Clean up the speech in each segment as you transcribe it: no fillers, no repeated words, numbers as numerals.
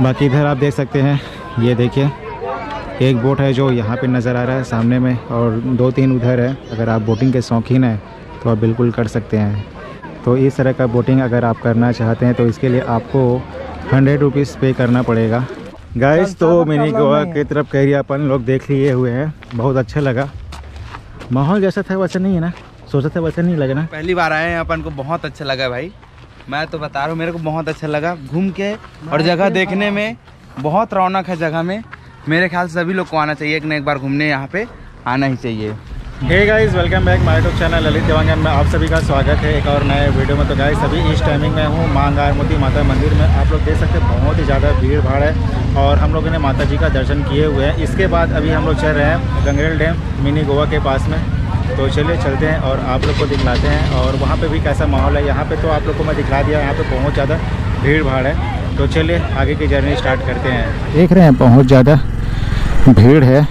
बाकी इधर आप देख सकते हैं, ये देखिए एक बोट है जो यहाँ पे नज़र आ रहा है सामने में, और 2-3 उधर है। अगर आप बोटिंग के शौकीन हैं तो आप बिल्कुल कर सकते हैं। तो इस तरह का बोटिंग अगर आप करना चाहते हैं तो इसके लिए आपको 100 रुपीज़ पे करना पड़ेगा। गाइस तो मिनी गोवा की तरफ एरिया अपन लोग देख लिए हुए हैं, बहुत अच्छा लगा। माहौल जैसा था वैसा नहीं है ना, सोचा था वैसा नहीं लगा ना। पहली बार आए हैं अपन को, बहुत अच्छा लगा भाई। मैं तो बता रहा हूँ, मेरे को बहुत अच्छा लगा घूम के, और जगह देखने में बहुत रौनक है जगह में। मेरे ख्याल से सभी लोग को आना चाहिए, एक न एक बार घूमने यहाँ पे आना ही चाहिए। Hey guys, welcome back my YouTube channel Lalit Dewangan में आप सभी का स्वागत है एक और नए वीडियो में। तो गाइस अभी इस टाइमिंग में हूँ माँ अंगारमोती माता मंदिर में। आप लोग देख सकते हैं बहुत ही ज़्यादा भीड़ भाड़ है, और हम लोगों ने माता जी का दर्शन किए हुए हैं। इसके बाद अभी हम लोग चल रहे हैं गंगरेल डैम मिनी गोवा के पास में। तो चलिए चलते हैं और आप लोग को दिखलाते हैं, और वहाँ पे भी कैसा माहौल है। यहाँ पे तो आप लोग को मैं दिखला दिया, यहाँ पे बहुत ज़्यादा भीड़ भाड़ है। तो चलिए आगे की जर्नी स्टार्ट करते हैं। देख रहे हैं बहुत ज़्यादा भीड़ है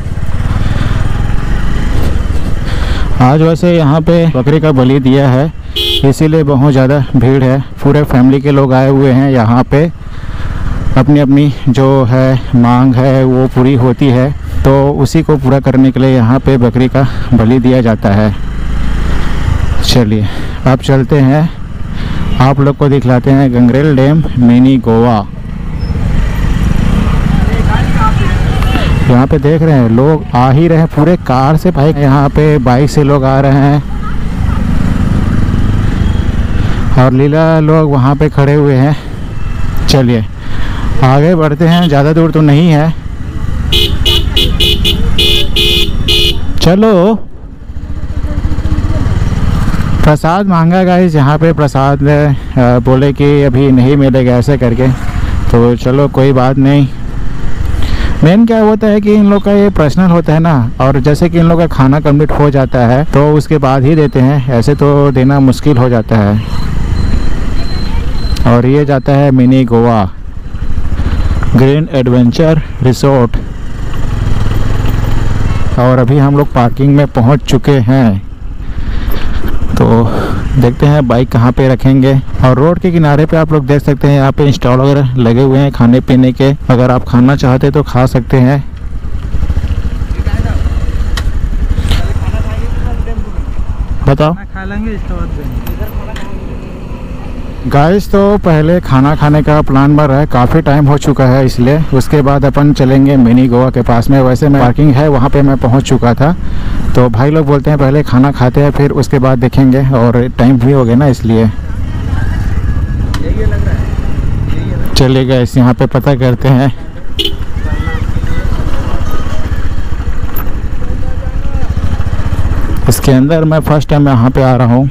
आज। वैसे यहाँ पे बकरी का बलि दिया है, इसीलिए बहुत ज़्यादा भीड़ है। पूरे फैमिली के लोग आए हुए हैं यहाँ पे, अपनी अपनी जो है मांग है वो पूरी होती है, तो उसी को पूरा करने के लिए यहाँ पे बकरी का बलि दिया जाता है। चलिए अब चलते हैं, आप लोग को दिखलाते हैं गंगरेल डैम मिनी गोवा। यहाँ पे देख रहे हैं लोग आ ही रहे हैं, पूरे कार से भाई, यहाँ पे बाइक से लोग आ रहे हैं, और लीला लोग वहाँ पे खड़े हुए हैं। चलिए आगे बढ़ते हैं, ज़्यादा दूर तो नहीं है, चलो। प्रसाद मांगा गाइस, यहाँ पे प्रसाद बोले कि अभी नहीं मिलेगा ऐसे करके, तो चलो कोई बात नहीं। मेन क्या होता है कि इन लोग का ये पर्सनल होता है ना, और जैसे कि इन लोग का खाना कंप्लीट हो जाता है तो उसके बाद ही देते हैं, ऐसे तो देना मुश्किल हो जाता है। और ये जाता है mini Goa green adventure resort, और अभी हम लोग पार्किंग में पहुंच चुके हैं। तो देखते हैं बाइक कहाँ पे रखेंगे। और रोड के किनारे पे आप लोग देख सकते हैं यहाँ पे स्टॉल वगैरह लगे हुए हैं खाने पीने के, अगर आप खाना चाहते तो खा सकते हैं। बताओ खा लेंगे गाइस। तो पहले खाना खाने का प्लान बन रहा है, काफ़ी टाइम हो चुका है इसलिए। उसके बाद अपन चलेंगे मिनी गोवा के पास में। वैसे मैं पार्किंग है वहाँ पे मैं पहुँच चुका था, तो भाई लोग बोलते हैं पहले खाना खाते हैं फिर उसके बाद देखेंगे, और टाइम भी हो गया ना इसलिए। चलिए गाइस यहाँ पे पता करते हैं। इसके अंदर मैं फर्स्ट टाइम यहाँ पे आ रहा हूँ।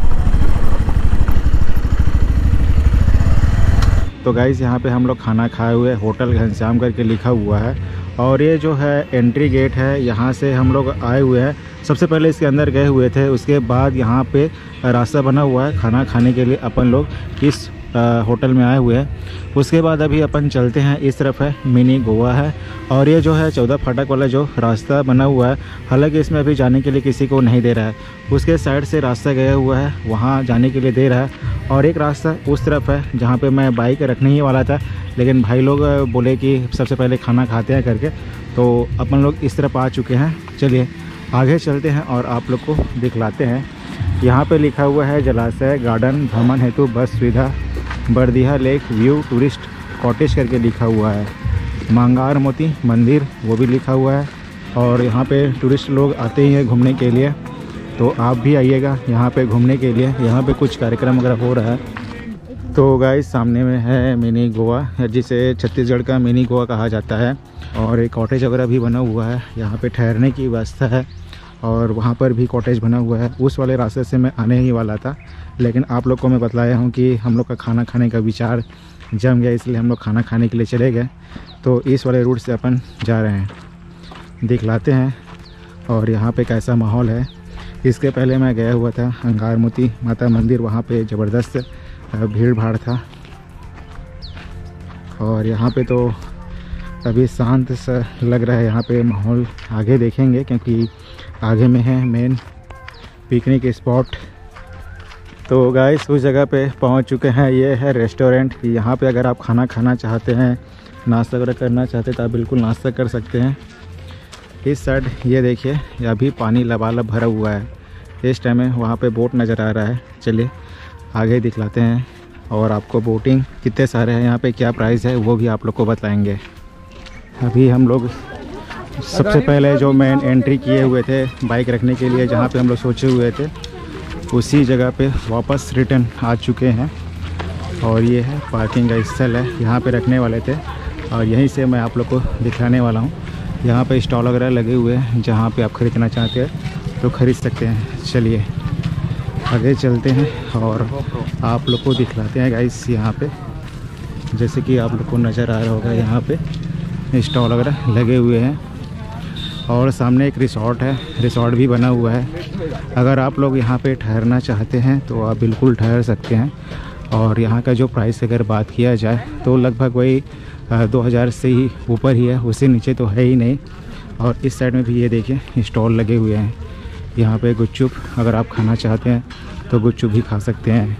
तो गाइस यहाँ पे हम लोग खाना खाए हुए, होटल घनश्याम करके लिखा हुआ है, और ये जो है एंट्री गेट है, यहाँ से हम लोग आए हुए हैं। सबसे पहले इसके अंदर गए हुए थे, उसके बाद यहाँ पे रास्ता बना हुआ है खाना खाने के लिए। अपन लोग इस होटल में आए हुए हैं। उसके बाद अभी अपन चलते हैं, इस तरफ है मिनी गोवा है, और ये जो है 14 फाटक वाला जो रास्ता बना हुआ है, हालांकि इसमें अभी जाने के लिए किसी को नहीं दे रहा है। उसके साइड से रास्ता गया हुआ है, वहाँ जाने के लिए दे रहा है, और एक रास्ता उस तरफ है जहाँ पे मैं बाइक रखने ही वाला था, लेकिन भाई लोग बोले कि सबसे पहले खाना खाते हैं करके, तो अपन लोग इस तरफ आ चुके हैं। चलिए आगे चलते हैं और आप लोग को दिखलाते हैं। यहाँ पे लिखा हुआ है जलाशय गार्डन भ्रमण हेतु बस सुविधा, Bardiha lake view tourist cottage करके लिखा हुआ है। अंगारमोती मंदिर वो भी लिखा हुआ है, और यहाँ पे टूरिस्ट लोग आते ही हैं घूमने के लिए, तो आप भी आइएगा यहाँ पे घूमने के लिए। यहाँ पे कुछ कार्यक्रम वगैरह हो रहा है। तो गाइस सामने में है मिनी गोवा, जिसे छत्तीसगढ़ का मिनी गोवा कहा जाता है, और एक कॉटेज वगैरह भी बना हुआ है। यहाँ पे ठहरने की व्यवस्था है, और वहाँ पर भी कॉटेज बना हुआ है। उस वाले रास्ते से मैं आने ही वाला था, लेकिन आप लोग को मैं बतलाया हूँ कि हम लोग का खाना खाने का विचार जम गया, इसलिए हम लोग खाना खाने के लिए चले गए। तो इस वाले रूट से अपन जा रहे हैं, दिखलाते हैं और यहाँ पे कैसा माहौल है। इसके पहले मैं गया हुआ था अंगारमोती माता मंदिर, वहाँ पे ज़बरदस्त भीड़ भाड़ था, और यहाँ पे तो अभी शांत सा लग रहा है। यहाँ पे माहौल आगे देखेंगे, क्योंकि आगे में है मेन पिकनिक स्पॉट। तो गाइस उस जगह पे पहुंच चुके हैं। ये है रेस्टोरेंट। यहाँ पे अगर आप खाना खाना चाहते हैं, नाश्ता वगैरह करना चाहते हैं तो आप बिल्कुल नाश्ता कर सकते हैं। इस साइड ये देखिए, ये अभी पानी लबालब भरा हुआ है। इस टाइम में वहाँ पे बोट नज़र आ रहा है। चलिए आगे दिखलाते हैं और आपको बोटिंग कितने सारे हैं यहाँ पे, क्या प्राइस है वो भी आप लोग को बताएंगे। अभी हम लोग सबसे पहले जो मेन एंट्री किए हुए थे बाइक रखने के लिए, जहाँ पे हम लोग सोचे हुए थे, उसी जगह पे वापस रिटर्न आ चुके हैं। और ये है पार्किंग का स्थल है, यहाँ पे रखने वाले थे और यहीं से मैं आप लोग को दिखाने वाला हूँ। यहाँ पे स्टॉल वगैरह लगे हुए हैं, जहाँ पे आप ख़रीदना चाहते हैं तो ख़रीद सकते हैं। चलिए आगे चलते हैं और आप लोग को दिखलाते हैं गाइस। यहाँ पे जैसे कि आप लोग को नज़र आ रहा होगा, यहाँ पे स्टॉल वगैरह लगे हुए हैं और सामने एक रिसॉर्ट है, रिसॉर्ट भी बना हुआ है। अगर आप लोग यहाँ पे ठहरना चाहते हैं तो आप बिल्कुल ठहर सकते हैं। और यहाँ का जो प्राइस अगर बात किया जाए तो लगभग वही 2000 से ही ऊपर ही है, उससे नीचे तो है ही नहीं। और इस साइड में भी ये देखिए स्टॉल लगे हुए हैं। यहाँ पे गुपचुप अगर आप खाना चाहते हैं तो गुपचुप भी खा सकते हैं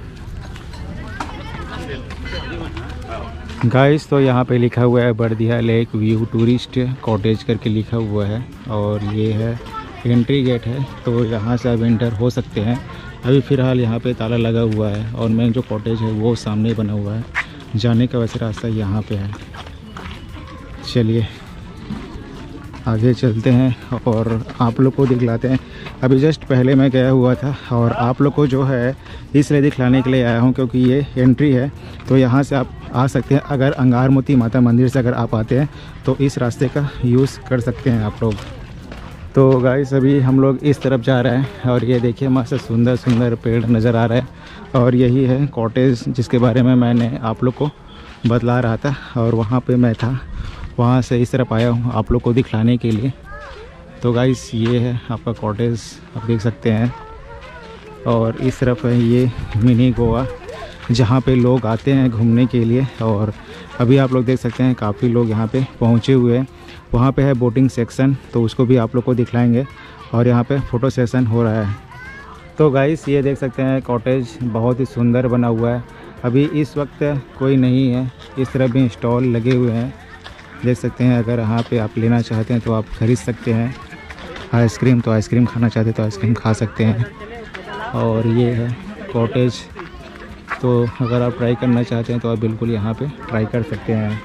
गाइस। तो यहाँ पे लिखा हुआ है Bardiya lake view tourist cottage करके लिखा हुआ है और ये है एंट्री गेट है, तो यहाँ से आप एंटर हो सकते हैं। अभी फ़िलहाल यहाँ पे ताला लगा हुआ है और मेन जो कॉटेज है वो सामने बना हुआ है। जाने का वैसे रास्ता यहाँ पे है। चलिए आगे चलते हैं और आप लोग को दिखलाते हैं। अभी जस्ट पहले मैं गया हुआ था और आप लोग को जो है इसलिए दिखलाने के लिए आया हूँ क्योंकि ये एंट्री है, तो यहाँ से आप आ सकते हैं। अगर अंगारमोती माता मंदिर से अगर आप आते हैं तो इस रास्ते का यूज़ कर सकते हैं आप लोग। तो गाइस अभी हम लोग इस तरफ जा रहे हैं और ये देखिए मस्त सुंदर सुंदर पेड़ नज़र आ रहा है और यही है कॉटेज जिसके बारे में मैंने आप लोग को बतला रहा था। और वहाँ पे मैं था, वहाँ से इस तरफ आया हूँ आप लोग को दिखलाने के लिए। तो गाइस ये है आपका कॉटेज, आप देख सकते हैं। और इस तरफ है ये मिनी गोवा, जहाँ पे लोग आते हैं घूमने के लिए। और अभी आप लोग देख सकते हैं काफ़ी लोग यहाँ पे पहुँचे हुए हैं। वहाँ पे है बोटिंग सेक्शन, तो उसको भी आप लोग को दिखलाएंगे। और यहाँ पे फ़ोटो सेशन हो रहा है। तो गाइस ये देख सकते हैं कॉटेज बहुत ही सुंदर बना हुआ है। अभी इस वक्त कोई नहीं है। इस तरफ भी स्टॉल लगे हुए हैं, देख सकते हैं। अगर यहाँ पे आप लेना चाहते हैं तो आप ख़रीद सकते हैं। आइसक्रीम, तो आइसक्रीम खाना चाहते हैं तो आइसक्रीम खा सकते हैं। और ये है कॉटेज, तो अगर आप ट्राई करना चाहते हैं तो आप बिल्कुल यहाँ पे ट्राई कर सकते हैं।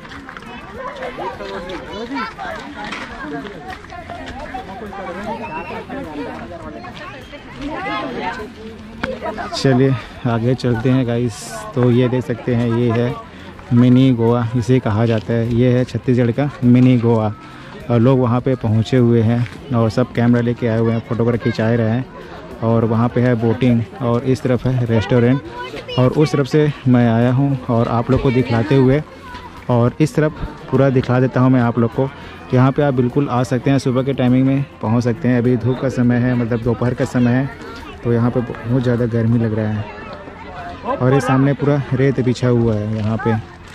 चलिए आगे चलते हैं गाइस। तो ये देख सकते हैं ये है मिनी गोवा, इसे कहा जाता है। ये है छत्तीसगढ़ का मिनी गोवा और लोग वहाँ पे पहुँचे हुए हैं और सब कैमरा लेके आए हुए हैं, फ़ोटोग्राफ खिंचा रहे हैं। और वहाँ पे है बोटिंग और इस तरफ है रेस्टोरेंट और उस तरफ से मैं आया हूँ और आप लोग को दिखलाते हुए और इस तरफ पूरा दिखला देता हूँ मैं आप लोग को। यहाँ पे आप बिल्कुल आ सकते हैं, सुबह के टाइमिंग में पहुँच सकते हैं। अभी धूप का समय है, मतलब दोपहर का समय है, तो यहाँ पे बहुत ज़्यादा गर्मी लग रहा है। और ये सामने पूरा रेत बिछा हुआ है यहाँ पे।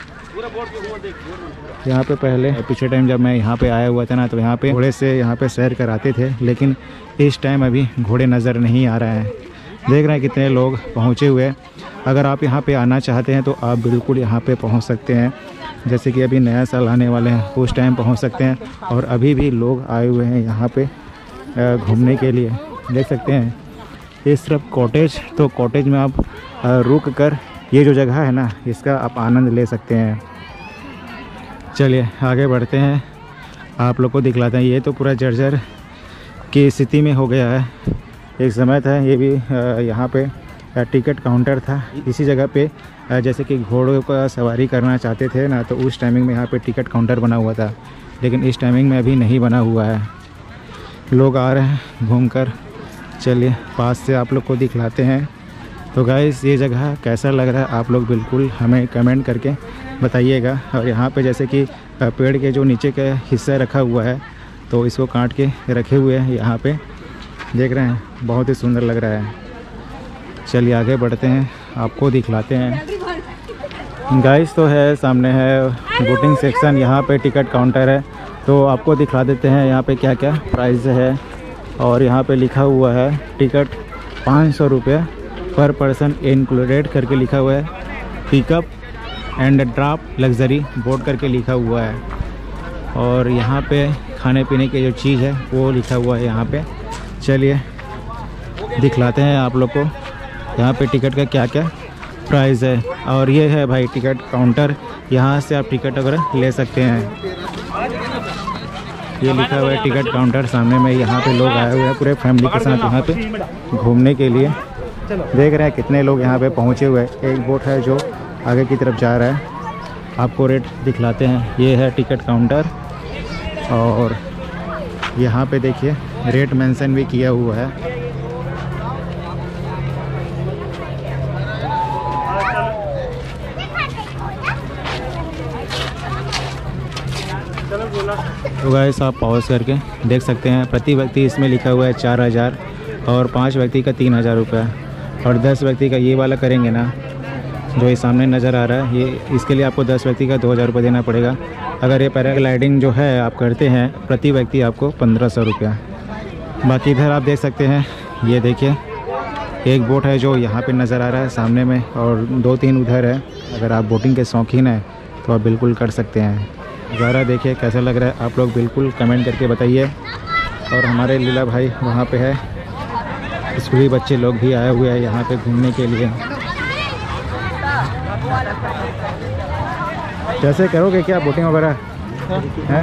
यहाँ पे पहले पिछले टाइम जब मैं यहाँ पे आया हुआ था ना, तो यहाँ पे घोड़े से यहाँ पे सैर कराते थे, लेकिन इस टाइम अभी घोड़े नज़र नहीं आ रहे हैं। देख रहे हैं कितने लोग पहुँचे हुए हैं। अगर आप यहाँ पे आना चाहते हैं तो आप बिल्कुल यहाँ पे पहुँच सकते हैं। जैसे कि अभी नया साल आने वाले हैं, उस टाइम पहुँच सकते हैं। और अभी भी लोग आए हुए हैं यहाँ पे घूमने के लिए, देख सकते हैं। इस तरफ कॉटेज, तो कॉटेज में आप रुक कर ये जो जगह है ना, इसका आप आनंद ले सकते हैं। चलिए आगे बढ़ते हैं, आप लोग को दिखलाते हैं। ये तो पूरा जर्जर की स्थिति में हो गया है। एक समय था ये भी यहाँ पे टिकट काउंटर था इसी जगह पे। जैसे कि घोड़ों का सवारी करना चाहते थे ना, तो उस टाइमिंग में यहाँ पे टिकट काउंटर बना हुआ था, लेकिन इस टाइमिंग में अभी नहीं बना हुआ है। लोग आ रहे हैं घूमकर। चलिए पास से आप लोग को दिखलाते हैं। तो गाइस ये जगह कैसा लग रहा है आप लोग बिल्कुल हमें कमेंट करके बताइएगा। और यहाँ पे जैसे कि पेड़ के जो नीचे का हिस्सा रखा हुआ है, तो इसको काट के रखे हुए हैं यहाँ पे, देख रहे हैं, बहुत ही सुंदर लग रहा है। चलिए आगे बढ़ते हैं, आपको दिखलाते हैं। गाइस तो है सामने है बोटिंग सेक्शन, यहाँ पे टिकट काउंटर है, तो आपको दिखला देते हैं यहाँ पे क्या क्या प्राइस है। और यहाँ पे लिखा हुआ है टिकट 500 रुपये पर पर्सन इंक्लूडेड करके लिखा हुआ है। Pickup and drop luxury boat करके लिखा हुआ है। और यहाँ पे खाने पीने की जो चीज़ है वो लिखा हुआ है यहाँ पे। चलिए दिखलाते हैं आप लोग को यहाँ पे टिकट का क्या क्या प्राइस है। और ये है भाई टिकट काउंटर, यहाँ से आप टिकट वगैरह ले सकते हैं। ये लिखा हुआ है टिकट काउंटर सामने में। यहाँ पे लोग आए हुए हैं पूरे फैमिली के साथ यहाँ पे घूमने के लिए। देख रहे हैं कितने लोग यहाँ पे पहुँचे हुए हैं। एक बोट है जो आगे की तरफ जा रहा है, आपको रेट दिखलाते हैं। ये है टिकट काउंटर और यहाँ पे देखिए रेट मेंशन भी किया हुआ है। तो गाइस आप पॉज करके देख सकते हैं। प्रति व्यक्ति इसमें लिखा हुआ है 4000 और 5 व्यक्ति का 3000 रुपये और 10 व्यक्ति का ये वाला करेंगे ना जो ये सामने नज़र आ रहा है, ये इसके लिए आपको 10 व्यक्ति का 2000 रुपये देना पड़ेगा। अगर ये पैराग्लाइडिंग जो है आप करते हैं प्रति व्यक्ति आपको 1500 रुपया। बाकी इधर आप देख सकते हैं, ये देखिए एक बोट है जो यहाँ पे नज़र आ रहा है सामने में और 2-3 उधर है। अगर आप बोटिंग के शौकीन हैं तो आप बिल्कुल कर सकते हैं। नज़ारा देखिए कैसा लग रहा है, आप लोग बिल्कुल कमेंट करके बताइए। और हमारे लीला भाई वहाँ पे है, स्कूली बच्चे लोग भी आए हुए हैं यहाँ पे घूमने के लिए। कैसे करोगे क्या बोटिंग वगैरह हैं?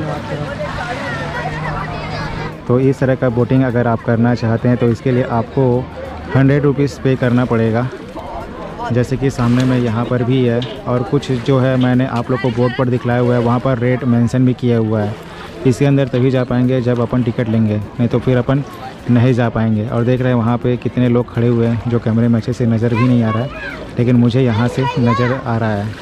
तो इस तरह का बोटिंग अगर आप करना चाहते हैं तो इसके लिए आपको 100 रुपीज़ पे करना पड़ेगा। जैसे कि सामने में यहाँ पर भी है और कुछ जो है मैंने आप लोग को बोर्ड पर दिखलाया हुआ है, वहाँ पर रेट मेंशन भी किया हुआ है। इसके अंदर तभी जा पाएंगे जब अपन टिकट लेंगे, नहीं तो फिर अपन नहीं जा पाएंगे। और देख रहे हैं वहाँ पे कितने लोग खड़े हुए हैं जो कैमरे में अच्छे से नज़र भी नहीं आ रहा है, लेकिन मुझे यहाँ से नज़र आ रहा है।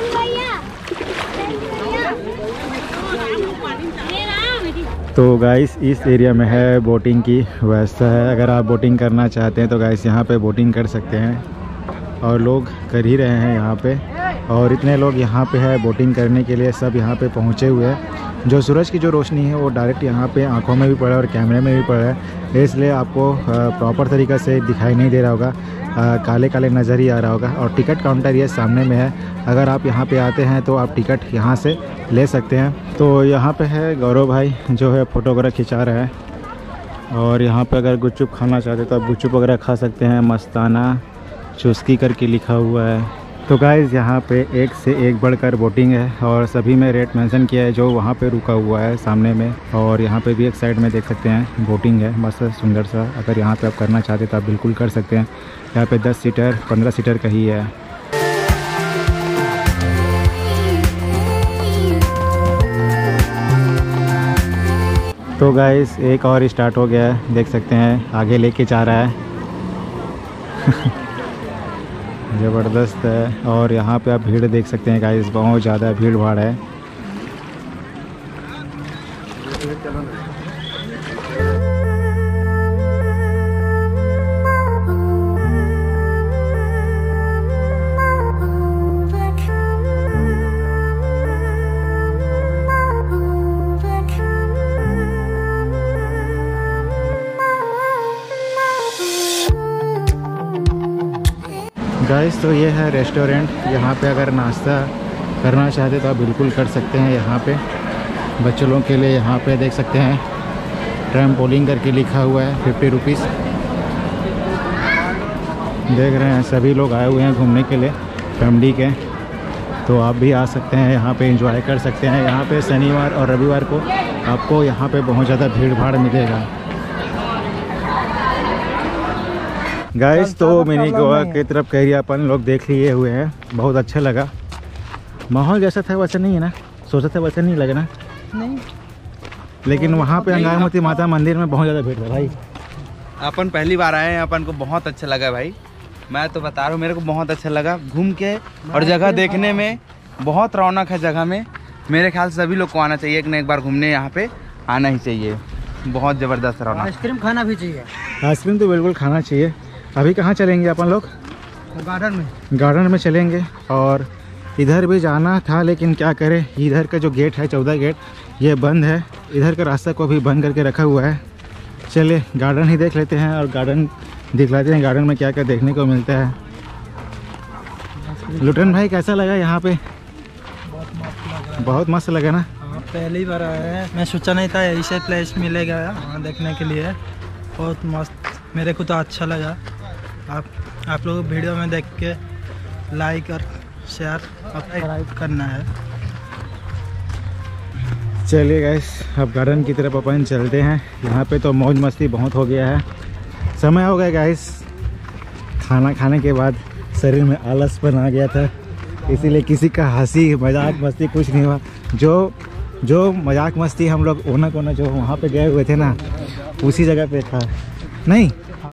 तो गाइस इस एरिया में है बोटिंग की व्यवस्था है। अगर आप बोटिंग करना चाहते हैं तो गाइस यहाँ पे बोटिंग कर सकते हैं और लोग कर ही रहे हैं यहाँ पे। और इतने लोग यहाँ पे है बोटिंग करने के लिए, सब यहाँ पे पहुँचे हुए हैं। जो सूरज की जो रोशनी है वो डायरेक्ट यहाँ पे आंखों में भी पड़ रहा है और कैमरे में भी पड़ रहा है, इसलिए आपको प्रॉपर तरीक़ा से दिखाई नहीं दे रहा होगा, काले काले नज़र ही आ रहा होगा। और टिकट काउंटर ये सामने में है, अगर आप यहाँ पे आते हैं तो आप टिकट यहाँ से ले सकते हैं। तो यहाँ पे है गौरव भाई जो है फ़ोटो वगैरह खिंचा रहा है। और यहाँ पे अगर गुपचुप खाना चाहते हैं तो आप गुपचुप वगैरह खा सकते हैं। मस्ताना चुस्की करके लिखा हुआ है। तो गाइज़ यहाँ पे एक से एक बढ़कर बोटिंग है और सभी में रेट मेंशन किया है जो वहाँ पे रुका हुआ है सामने में। और यहाँ पे भी एक साइड में देख सकते हैं बोटिंग है मस्त सुंदर सा। अगर यहाँ पे आप करना चाहते हैं तो आप बिल्कुल कर सकते हैं। यहाँ पे 10 सीटर 15 सीटर का ही है। तो गाइज़ एक और स्टार्ट हो गया है, देख सकते हैं आगे लेके जा रहा है। ज़बरदस्त है। और यहाँ पे आप भीड़ देख सकते हैं गाइस, बहुत ज़्यादा भीड़ भाड़ है। गाइस तो ये है रेस्टोरेंट। यहाँ पे अगर नाश्ता करना चाहते तो आप बिल्कुल कर सकते हैं। यहाँ पे बच्चों लोगों के लिए यहाँ पे देख सकते हैं ट्रैम्पोलिन करके लिखा हुआ है 50 रुपीज़। देख रहे हैं सभी लोग आए हुए हैं घूमने के लिए फैमिली के, तो आप भी आ सकते हैं यहाँ पे एंजॉय कर सकते हैं। यहाँ पे शनिवार और रविवार को आपको यहाँ पे बहुत ज़्यादा भीड़ भाड़ मिलेगा। गाइस तो मिनी गोवा की तरफ कह रही अपन लोग देख लिए हुए हैं, बहुत अच्छा लगा। माहौल जैसा था वैसा नहीं है ना, सोचा था वैसा नहीं लगा ना? नहीं। लेकिन वहाँ पे अंगारमती माता मंदिर में बहुत ज़्यादा भीड़ था भाई। अपन पहली बार आए हैं, अपन को बहुत अच्छा लगा भाई। मैं तो बता रहा हूँ मेरे को बहुत अच्छा लगा घूम के। और जगह देखने में बहुत रौनक है जगह में। मेरे ख्याल से सभी लोग को आना चाहिए, एक न एक बार घूमने यहाँ पे आना ही चाहिए। बहुत ज़बरदस्त रौनक। आइसक्रीम खाना भी चाहिए। आइसक्रीम तो बिल्कुल खाना चाहिए। अभी कहाँ चलेंगे अपन लोग? गार्डन में चलेंगे। और इधर भी जाना था लेकिन क्या करें, इधर का जो गेट है 14 गेट ये बंद है। इधर का रास्ता को भी बंद करके रखा हुआ है। चलिए गार्डन ही देख लेते हैं। और गार्डन दिखलाते हैं गार्डन में क्या क्या देखने को मिलता है। लुटन भाई कैसा लगा यहाँ पे? बहुत मस्त लगा ना? हाँ, पहली बार आया है, मैं सोचा नहीं था ऐसे प्लेस मिलेगा वहाँ देखने के लिए। बहुत मस्त, मेरे को तो अच्छा लगा। आप लोग वीडियो में देख के लाइक और शेयर सब्सक्राइब करना है। चलिए गाइस, अब गार्डन की तरफ अपन चलते हैं। यहाँ पे तो मौज मस्ती बहुत हो गया है। समय हो गया गाइस, खाना खाने के बाद शरीर में आलसपन आ गया था, इसीलिए किसी का हंसी मजाक मस्ती कुछ नहीं हुआ। जो मजाक मस्ती हम लोग ओना कोना जो वहाँ पे गए हुए थे ना, उसी जगह पे था नहीं।